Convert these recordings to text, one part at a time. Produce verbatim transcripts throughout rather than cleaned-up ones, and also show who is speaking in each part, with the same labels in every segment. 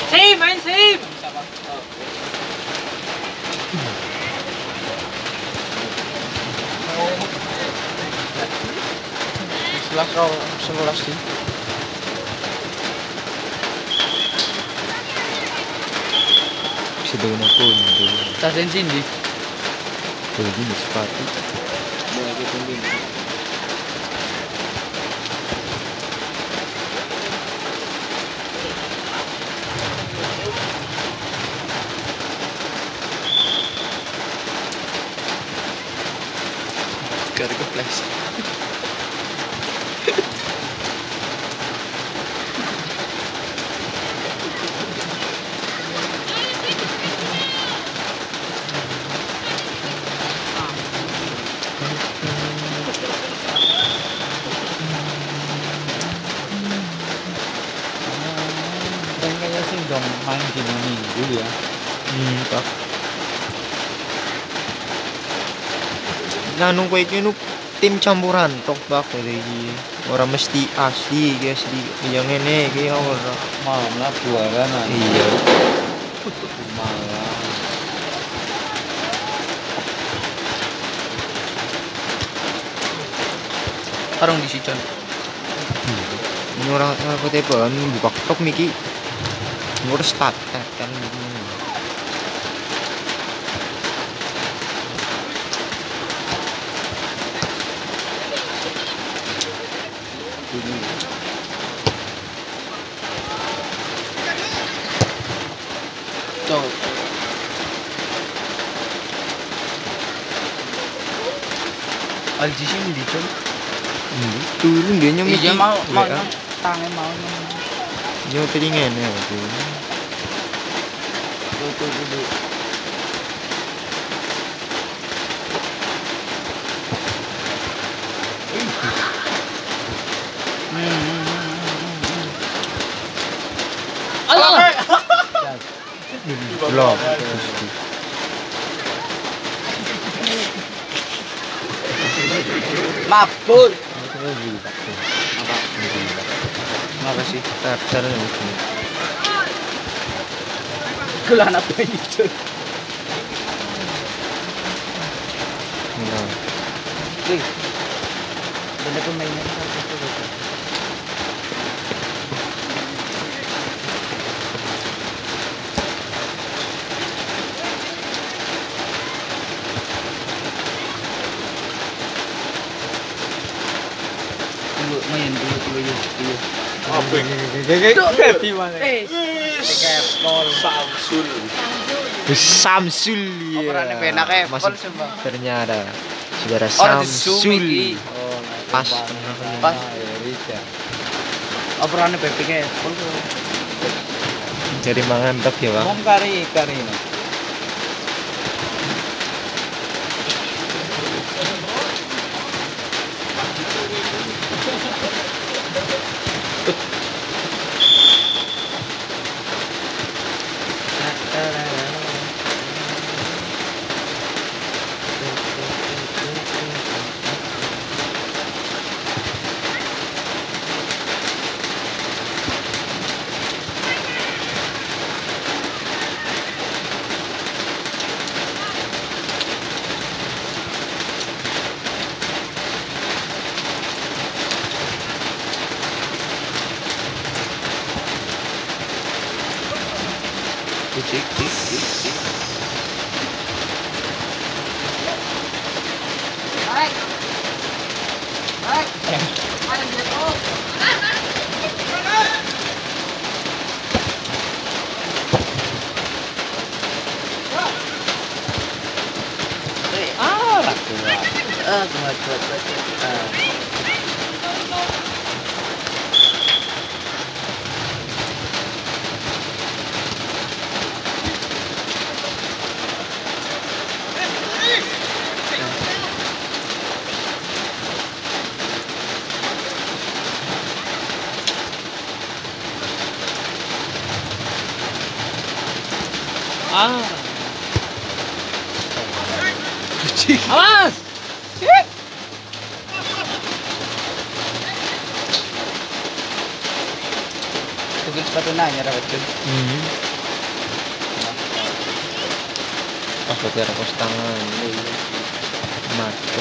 Speaker 1: Sim, main sim.
Speaker 2: Sebelas kau sebelas sih. Bisa daun aku nih.
Speaker 1: Tas bensin di.
Speaker 2: Tuh gini sepatu.
Speaker 1: Boleh kita bensin.
Speaker 2: Gak ke flash.
Speaker 1: Kayaknya sih dong main di mana dulu ya.
Speaker 2: Hmm, tak. Nah, nung iki nu tim campuran tok bak iki. Ora mesti asli, guys, di yang ngene iki ora.
Speaker 1: Malam lah dua kan.
Speaker 2: Iya.
Speaker 1: Malam.
Speaker 2: Karung di situ. Ini orang orang kota apa? Buka tok miki. Ngurus start kan.
Speaker 1: Tuh. Aljisim di tuh.
Speaker 2: Turun dia nyampe.
Speaker 1: Iya mau mau tangan mau.
Speaker 2: Yo telingan ya tuh.
Speaker 1: Tuh tuh dulu. Allah.
Speaker 2: Belum.
Speaker 1: Mabul.
Speaker 2: Apa sih? Tar tar ini.
Speaker 1: Kulan apa itu?
Speaker 2: Nah.
Speaker 1: Wih. Bener pemainnya satu itu. Dulu main dulu dulu dulu.
Speaker 2: Apa ini? Kayak gimana?
Speaker 1: Eh, Kepol Samsul.
Speaker 2: Samsul ya.
Speaker 1: Operannya benak eh,
Speaker 2: Masih
Speaker 1: coba.
Speaker 2: ternyata saudara
Speaker 1: Orang
Speaker 2: Samsul.
Speaker 1: Sumi.
Speaker 2: Pas.
Speaker 1: Pas. Operannya bebeknya Kepol.
Speaker 2: Jadi mangan tok ya, Bang.
Speaker 1: Mom kari ikan ini.
Speaker 2: Cik cik cik cik.
Speaker 3: Baik. Baik. Ada jatuh.
Speaker 1: Ah, raku. Ah, kuat kuat kuat.
Speaker 3: Ah. Awas. mungkin sepatu nanya dapat tuh.
Speaker 2: Hmm. Pas buat rakos tangan. Masuk.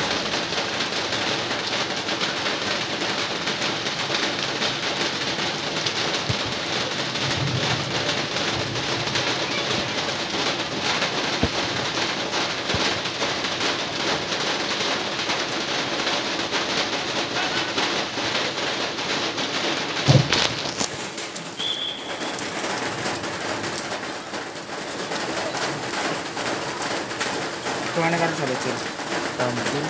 Speaker 3: Kemana kan sampai cil?
Speaker 2: Tampil.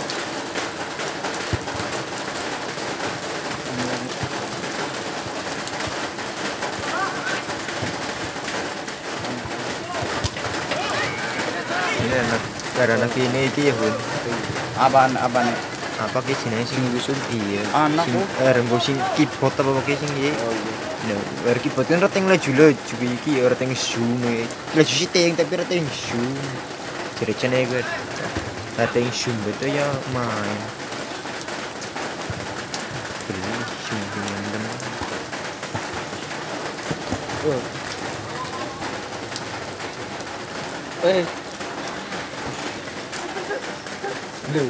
Speaker 2: Ini anak karena ini iki ya bun.
Speaker 3: Apaan apaan nih?
Speaker 2: Apa ki jenenge sing ngusung iya.
Speaker 3: Anak
Speaker 2: Sing
Speaker 3: tuh.
Speaker 2: eh renggo sing keyboard apa ki sing iki.
Speaker 3: Oh iya.
Speaker 2: Nah, bar keyboard kan reteng laju-laju iki ya reteng zoom e. Laju sithik tapi reteng zoom. Jere-jere gue. Reteng zoom betul ya main. Beli zoom dengan
Speaker 3: Oh. Eh. Lu.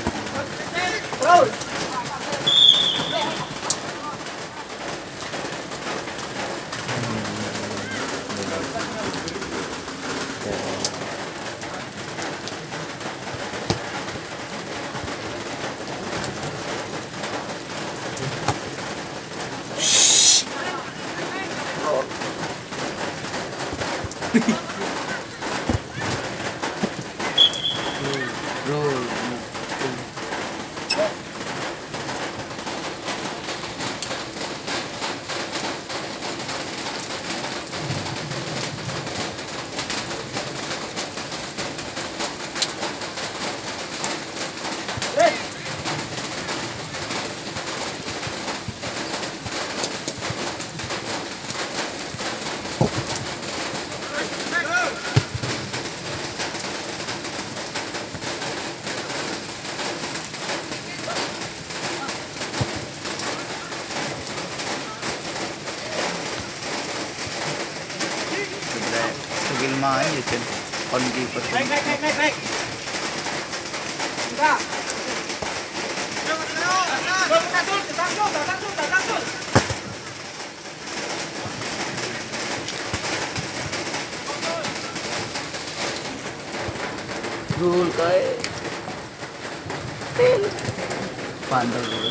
Speaker 3: Skill main ya Cen. On keeper. Naik naik naik naik naik. Enggak. Gul kayak pandang dulu.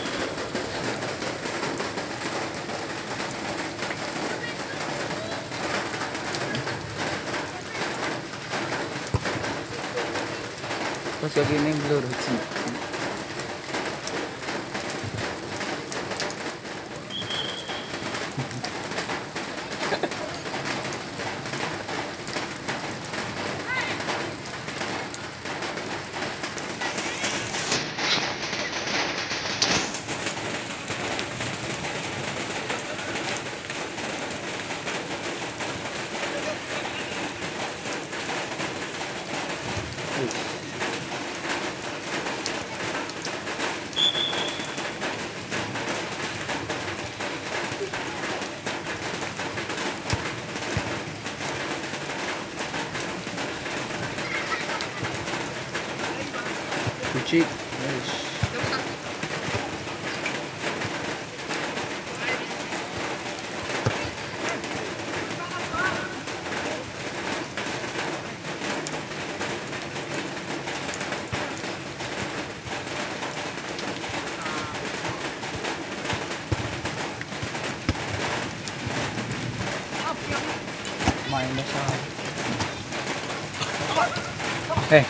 Speaker 3: Pas kaki ini blur sih. Cuci. Yes. Mainnya salah. Eh.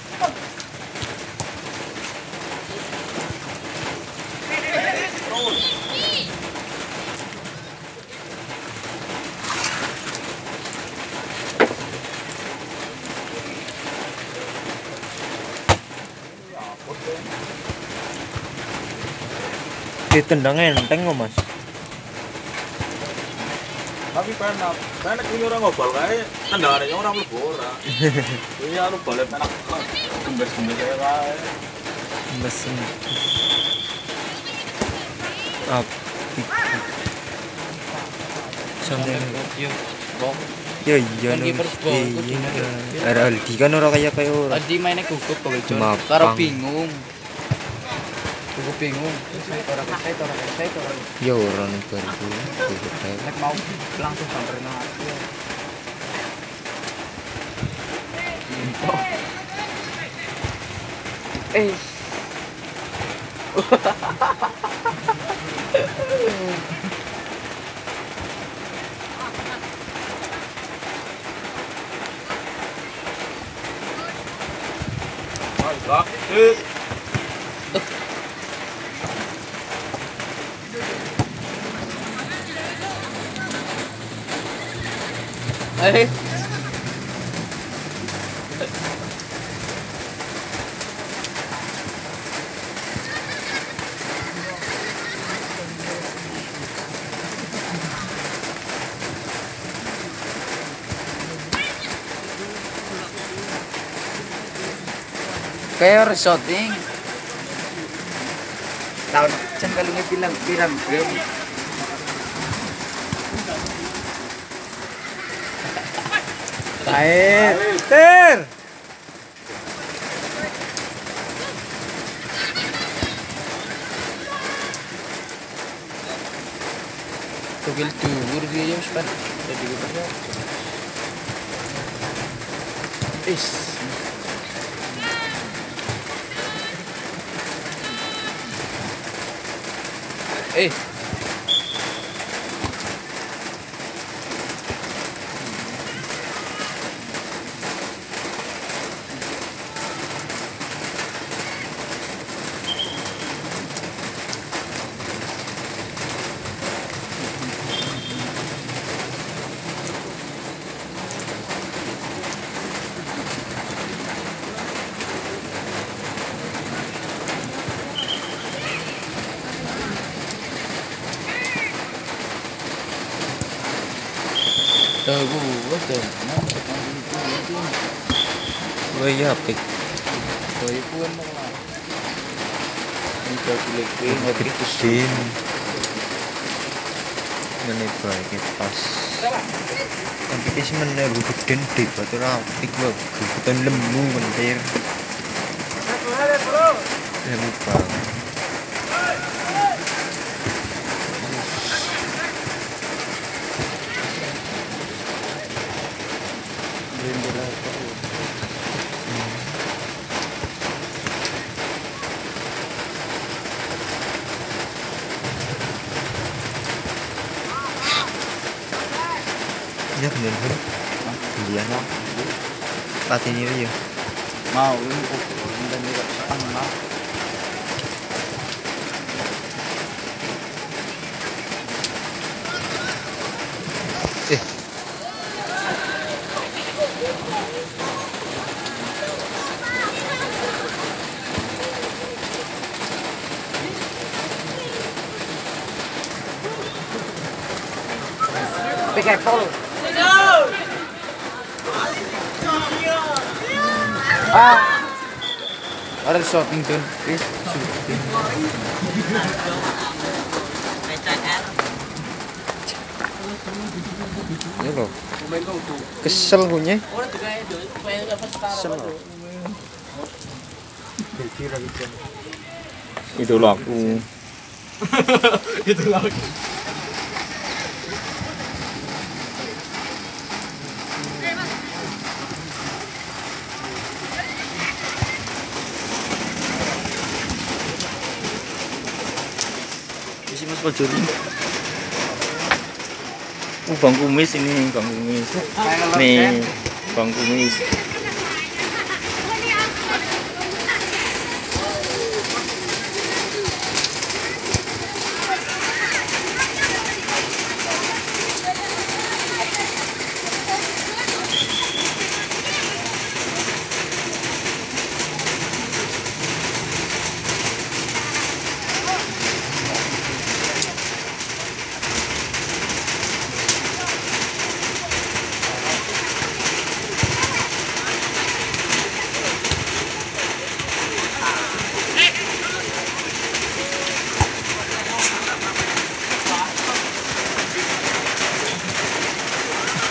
Speaker 2: Ditendang enteng kok mas.
Speaker 4: Tapi penak, penak ini orang ngobal kayak tendangannya orang mlebu ora. Ini anu balik penak gembes-gembes kayak.
Speaker 2: Mesin. Up. Sampai
Speaker 1: Yo, bok.
Speaker 2: ya iya
Speaker 1: Kan
Speaker 2: no.
Speaker 1: kiper bol, kudu
Speaker 2: Iya.
Speaker 1: bener.
Speaker 2: Ada Aldi kan ora kaya kaya ora.
Speaker 1: Adi mainnya gugup kok itu.
Speaker 2: Mampang.
Speaker 1: Karo bingung. Gugup bingung. Ora keset, ora keset, ora.
Speaker 2: Ya ora nih baru gugup kae.
Speaker 1: Nek mau langsung samperin aku. Eh.
Speaker 4: Mantap. Eh.
Speaker 1: Eh. Kayak resorting. Tahun can kalungnya bilang pirang gram.
Speaker 2: Air. Ter.
Speaker 1: Tugil dhuwur dia ya wis pan. Dadi kita. Is. Eh. Tahu gua tuh. Nah,
Speaker 2: Wah iya apik.
Speaker 1: Doi pun lah. Ini lagi
Speaker 2: Kritin. Menit baik pas. Tapi kis meneh geden dek batu apik lho. Gugutan lemu mentir. Lemu banget. Ya bener bener. Iya lah. Latih ini ya.
Speaker 1: mau ini dan juga setengah.
Speaker 2: Eh.
Speaker 1: Be careful. Ah. Ada shooting tuh. Please shooting.
Speaker 2: Ya loh. Kesel punya. Kesel.
Speaker 4: Itu laku. Itu laku. Isi Mas Pajuri. Uh, Bang Kumis ini, Bang Kumis. Nih, Bang Kumis.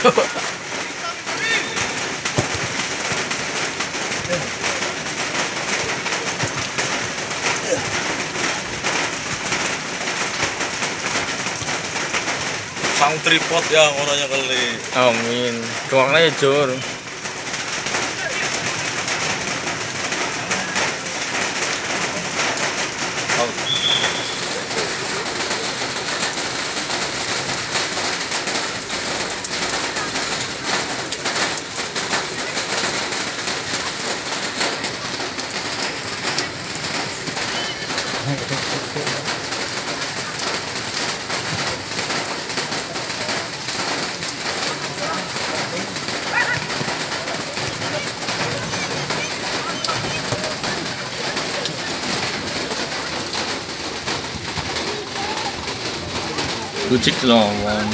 Speaker 4: Sang tripod ya orangnya kali.
Speaker 5: Amin. Doangnya ya Jor. Lucik lawan.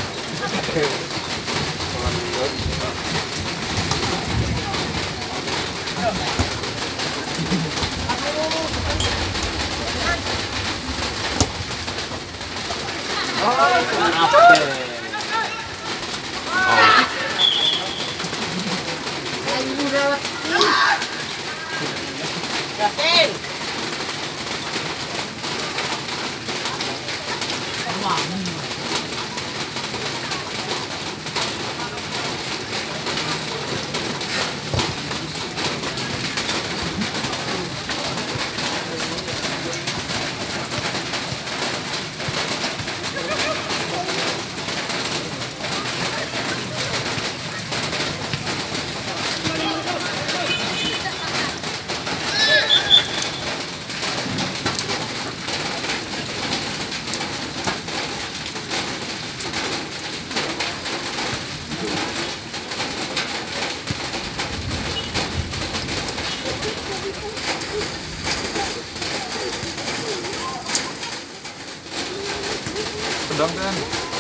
Speaker 1: Sedang kan?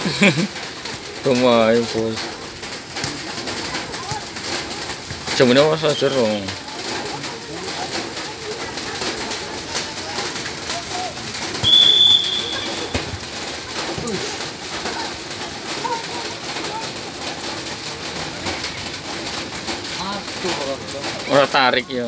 Speaker 5: Rumah ayo bos. Jamnya masa jerong. Ora tarik ya.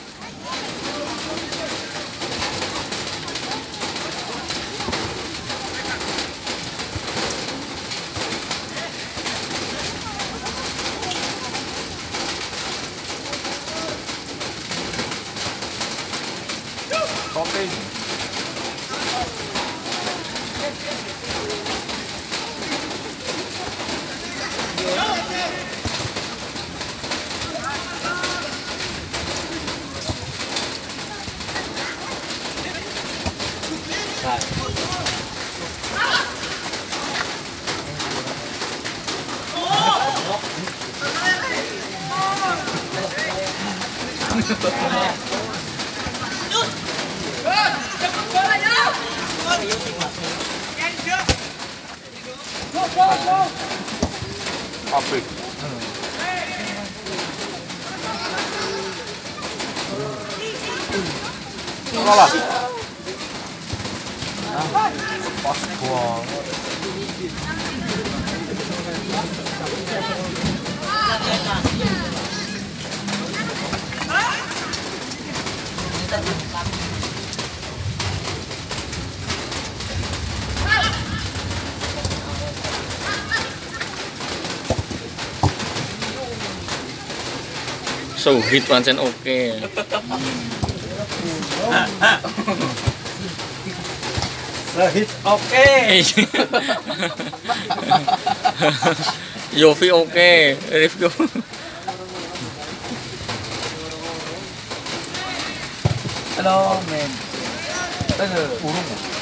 Speaker 1: Kopi.
Speaker 4: Pabrik.
Speaker 1: Kalah. Pas gua.
Speaker 5: So hit pancen oke.
Speaker 1: Hit oke.
Speaker 5: Yofi oke, Rifko.
Speaker 1: Halo, men. Aduh, urung.